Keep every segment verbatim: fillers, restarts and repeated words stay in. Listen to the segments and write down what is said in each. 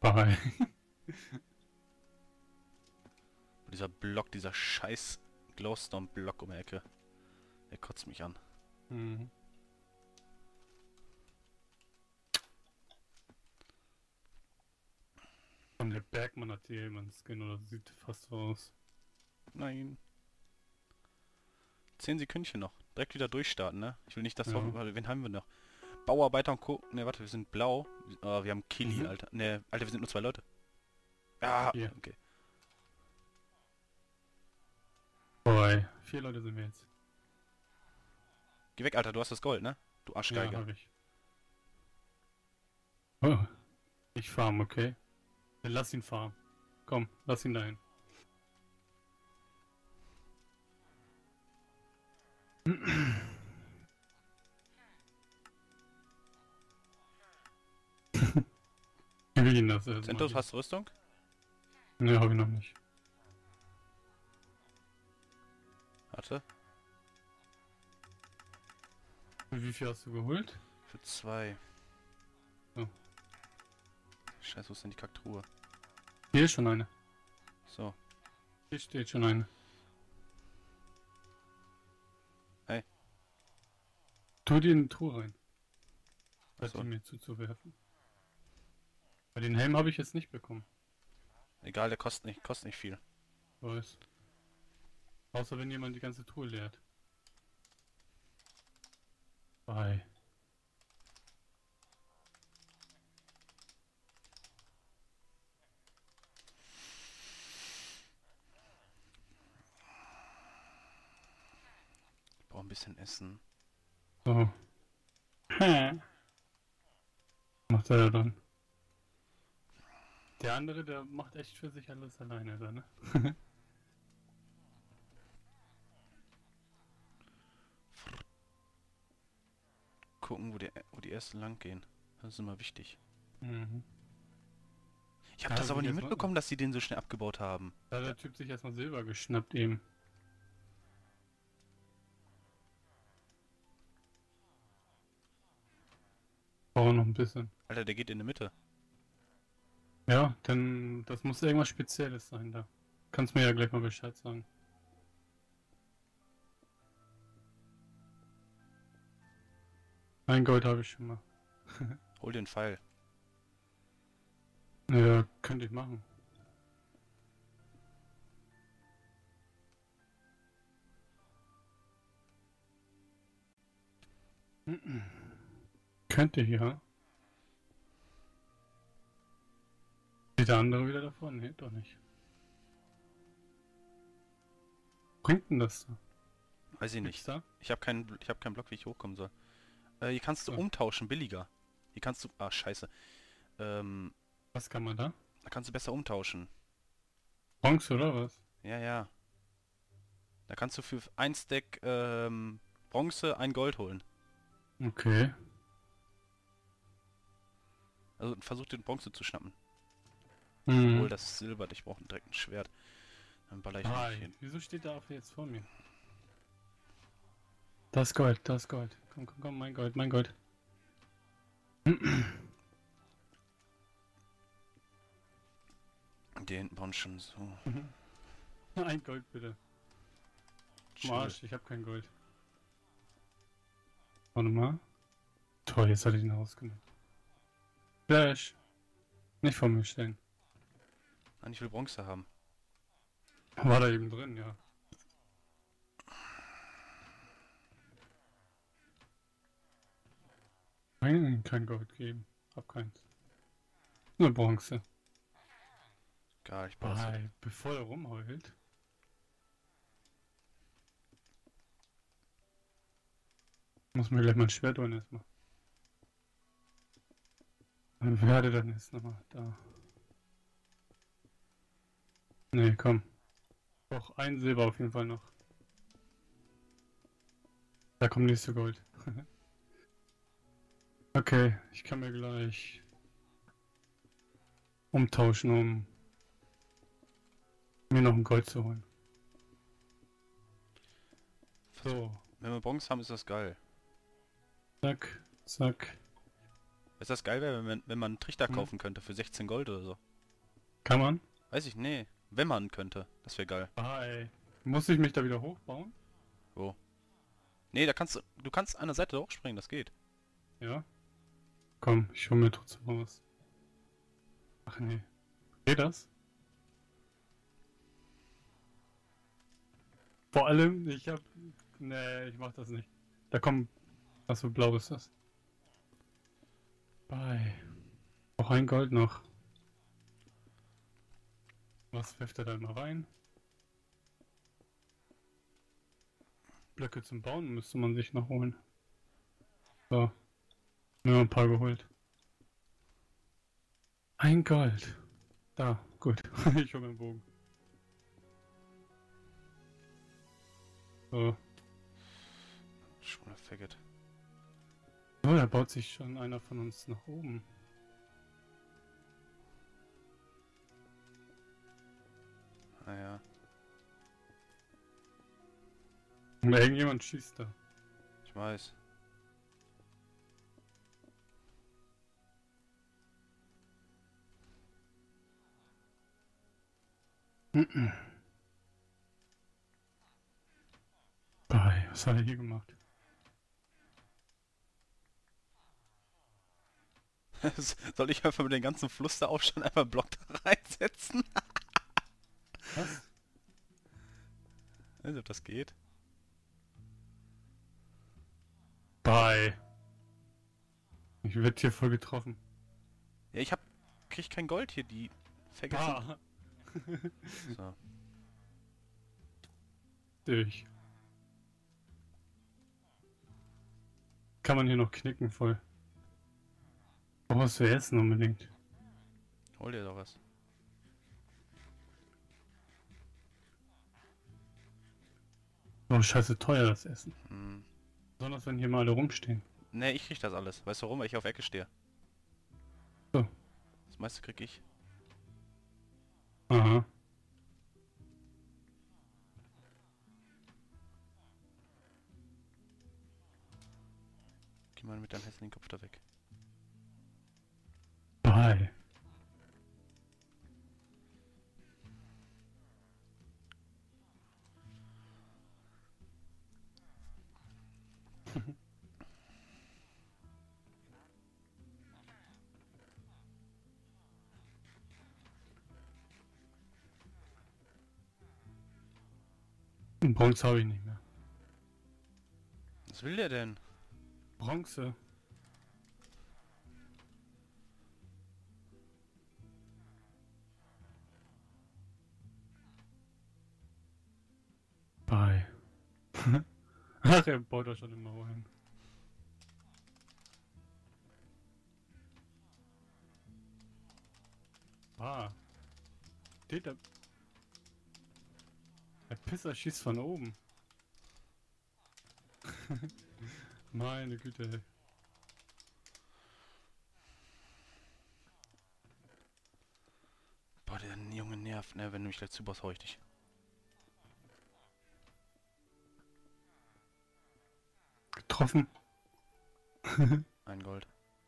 Bye. Dieser Block, dieser scheiß Glowstone-Block um die Ecke. Der kotzt mich an. Mhm. Und der Bergmann hat hier jemand Skin oder sieht fast so aus. Nein. Zehn Sekündchen noch. Direkt wieder durchstarten, ne? Ich will nicht das Ja. hoffen, weil wen haben wir noch? Bauarbeiter und Co. Ne, warte, wir sind blau. Oh, wir haben Kili, Mhm. Alter. Ne, Alter, wir sind nur zwei Leute. Ja, Hier. okay. Boy. Vier Leute sind wir jetzt. Geh weg, Alter, du hast das Gold, ne? Du Ja, Arschgeige. hab ich. Oh. Ich farm, okay? Dann lass ihn farmen. Komm, lass ihn dahin. Wie will ihn das erstmal? Zentos, hast du Rüstung? Ne, hab ich noch nicht. Warte. Wie viel hast du geholt? Für zwei. Oh. Scheiße, wo ist denn die Kacktruhe? Hier ist schon eine. So. Hier steht schon eine. Hey. Tu die in die Truhe rein. Statt So. die mir zuzuwerfen. Bei den Helm habe ich jetzt nicht bekommen. Egal, der kostet nicht, kostet nicht viel. Weiß. Außer wenn jemand die ganze Truhe leert. Bye. Ich brauche ein bisschen Essen. So. Hä? Macht er dann? Der andere, der macht echt für sich alles alleine da, ne? Gucken, wo die, wo die ersten lang gehen. Das ist immer wichtig. Mhm. Ich habe Ja, das aber wie nicht das mitbekommen, dass die den so schnell abgebaut haben. Da hat der Typ sich erstmal Silber geschnappt eben. Brauchen noch ein bisschen. Alter, der geht in die Mitte. Ja, denn das muss irgendwas Spezielles sein da. Kannst mir ja gleich mal Bescheid sagen. Ein Gold habe ich schon mal. Hol den Pfeil. Ja, könnte ich machen. Könnte ja. Steht der andere wieder davon? Nee, doch nicht. Bringt denn das da? Weiß ich Gibt's nicht. da? Ich habe keinen, ich habe keinen Block, wie ich hochkommen soll. Äh, hier kannst du So. umtauschen, billiger. Hier kannst du, ah, scheiße. Ähm, Was kann man da? da kannst du besser umtauschen. Bronze oder was? Ja, ja. Da kannst du für ein Stack, ähm, Bronze ein Gold holen. Okay. Also versuch den Bronze zu schnappen. Mhm. Obwohl, das ist Silber, ich brauche direkt ein Schwert. Dann baller ich Hi. nicht hin. Wieso steht der auch jetzt vor mir? Das Gold, das Gold. Komm, komm, komm, mein Gold, mein Gold. Die hinten bauen schon so. Ein Gold bitte. Chill. Marsch, ich hab kein Gold. Warte mal. Toll, jetzt hat ich ihn rausgenommen. Flash. Nicht vor mir stellen. Nein, ich will Bronze haben. War da eben drin, ja. Nein, kein Gold geben. Hab keins. Nur Bronze. Egal, ich baue das. Bye. Bevor er rumheult. Muss mir gleich mein Schwert holen erstmal. Dann werde dann jetzt nochmal da. Nee, komm. Doch, ein Silber auf jeden Fall noch. Da kommt nächste Gold. Okay, ich kann mir gleich umtauschen, um mir noch ein Gold zu holen. So, Wenn wir Bronze haben, ist das geil. zack, zack. Ist das geil, wäre, wenn, man- wenn man einen Trichter Hm. kaufen könnte für sechzehn Gold oder so? Kann man? Weiß ich, nee. Wenn man könnte. Das wäre geil. Bye. Muss ich mich da wieder hochbauen? Wo? Nee, da kannst du... Du kannst an der Seite hochspringen, das geht. Ja. Komm, ich hol mir trotzdem mal was. Ach nee. Geht das? Vor allem, ich hab... Nee, ich mach das nicht. Da kommt... Achso, blau ist das. Bye. Auch ein Gold noch. Was wirft er da mal rein? Blöcke zum Bauen müsste man sich noch holen. So. Nur ein paar geholt. Ein Gold. Da, gut. Ich hol mir einen Bogen. So. Schwuler Faggot. Oh, da baut sich schon einer von uns nach oben. Naja. Und irgendjemand schießt da. Ich weiß. Bye, was hat er hier gemacht? Soll ich einfach mit dem ganzen Fluss da aufschauen, einfach einen Block da reinsetzen? Was? Weiß nicht, ob das geht. Bye. Ich werd hier voll getroffen. Ja, ich hab... krieg kein Gold hier, die... Vergessen. Ah. So. Durch. Kann man hier noch knicken voll. Oh, was wir essen unbedingt. Hol dir doch was. Oh, scheiße teuer das Essen. Hm. Besonders wenn hier mal alle rumstehen. Ne, ich krieg das alles. Weißt du warum? Weil ich auf Ecke stehe. So. Das meiste krieg ich. Aha. Geh mal mit deinem hässlichen Kopf da weg. Bye. Bronze habe ich nicht mehr. Was will der denn? Bronze? Bye. Ach, er baut doch schon immer ein. Ah. Steht da. Der Pisser schießt von oben. Meine Güte, ey. Boah, der Junge nervt, ne? Wenn du mich gleich zubaust, hau ich dich. Getroffen. Ein Gold.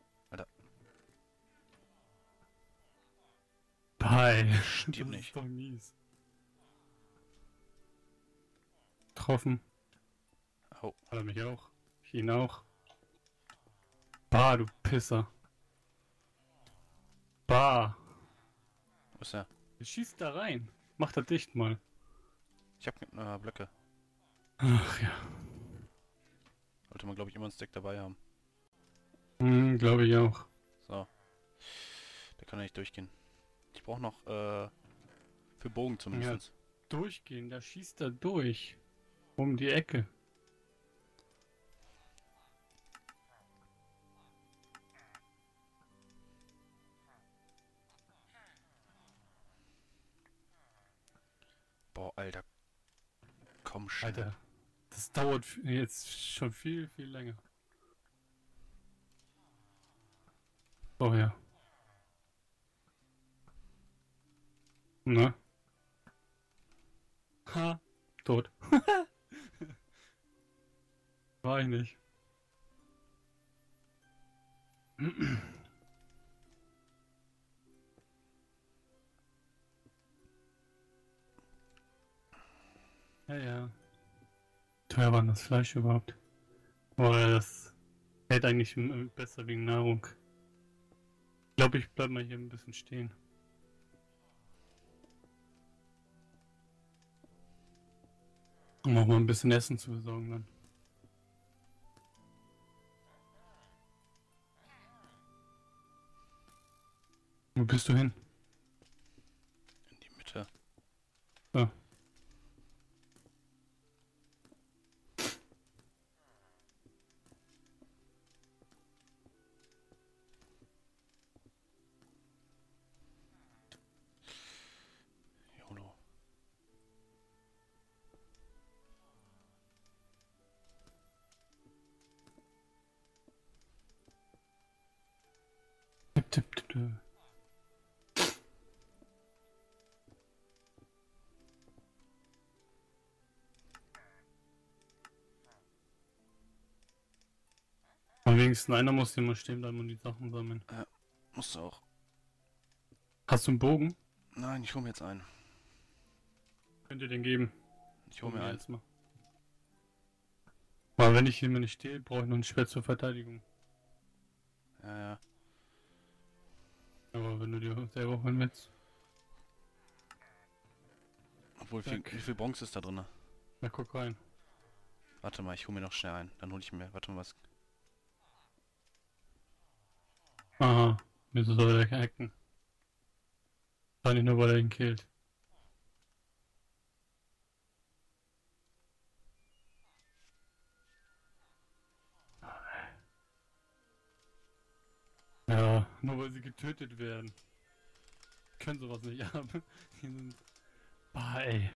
Bye. Stirb Das nicht. ist doch mies. Getroffen. Au. Hat er mich auch. Ich ihn auch. Bah, du Pisser. Bah. Wo ist er? Er schießt da rein. Mach das dicht mal. Ich hab äh, Blöcke. Ach ja. Sollte man, glaube ich, immer ein Stack dabei haben. Hm, glaube ich auch. So. Der kann ja nicht durchgehen. Ich brauche noch, äh, für Bogen zumindest. Durchgehen, da schießt er durch. Um die Ecke. Boah, Alter. Komm schon. Alter. Das dauert f- jetzt schon viel, viel länger. Oh ja. Na? Ha. Tot. War ich nicht. Ja, ja. Teuer war das Fleisch überhaupt. Aber das hält eigentlich m- besser wegen Nahrung. Ich glaube, ich bleib mal hier ein bisschen stehen. Um auch mal ein bisschen Essen zu besorgen dann. Wo bist du hin? In die Mitte. So. YOLO. Tipp, tipp, tipp, tipp. Am wenigsten einer muss hier mal stehen bleiben und die Sachen sammeln. Musst du auch. Hast du einen Bogen? Nein, ich hole mir jetzt einen. Könnt ihr den geben? Ich hole mir einen. jetzt mal. Weil wenn ich hier mal nicht stehe, brauche ich noch ein Schwert zur Verteidigung. Ja, ja. Aber wenn du dir selber holen willst, Obwohl, viel, Zack. wie viel Bronze ist da drin? na guck rein. Warte mal, ich hole mir noch schnell einen. Dann hole ich mir. Warte mal, was. Aha, wieso soll er hacken? Wahrscheinlich nur, weil er ihn killt. Ja, nur weil sie getötet werden. Können sowas nicht haben. Die sind... Bah, ey.